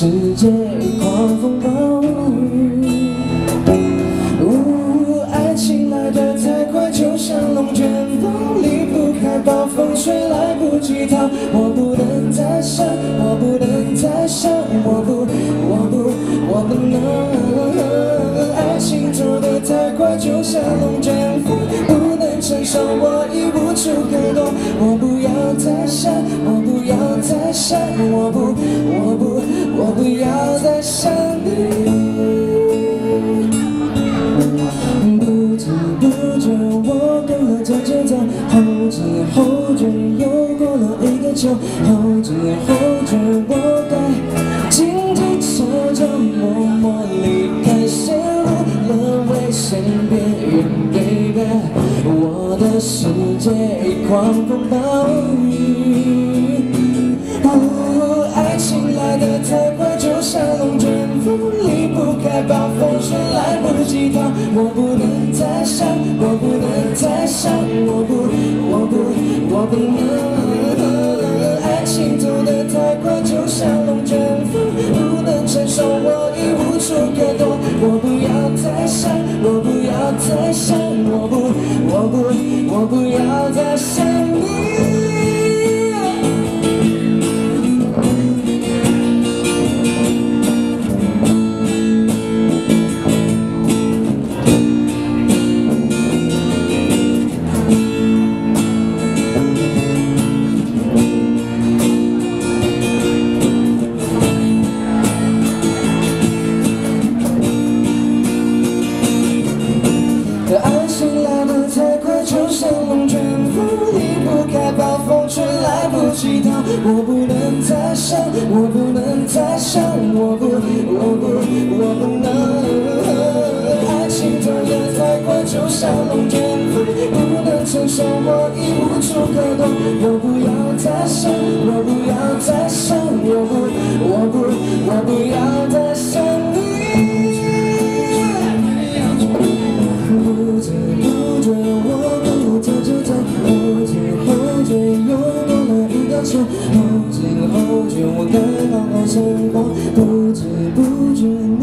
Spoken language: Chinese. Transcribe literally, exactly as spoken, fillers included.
世界狂风暴雨。呜，爱情来得太快，就像龙卷风，离不开暴风吹，来不及逃。我不能再想，我不能再想，我不，我不，我不能。爱情走得太快，就像龙卷风，不能承受，我已无处可躲。我不要再想，我不要再想，我不，我不，我不要再想你。不知不觉，我跟了这节奏，后知后觉，又过了一个秋，后知后觉，我该紧紧手着，默默离开，陷入了危险边缘 ，baby， 我的世界狂风暴雨。哦，爱情来得太快，就像龙卷风，离不开暴风雪，来不及逃。我不能再想，我不能再想，我不，我不，我不能。爱情走得太快，就像龙卷风，不能承受，我已无处可躲。我不要再想，我不要再想，我不，我不，我不要再想你。爱情来得太快，就像龙卷风，离不开暴风吹，来不及逃。我不能再想，我不能再想，我不，我不，我不能。爱情走得太快，就像龙卷风，不能承受，我已无处可躲。我不要再想，我不要再想，我不，我不，我不要再想你。不知不觉，我跟了这节奏，后知后觉，又过了一个秋，后知后觉，我该好好生活。不知不觉。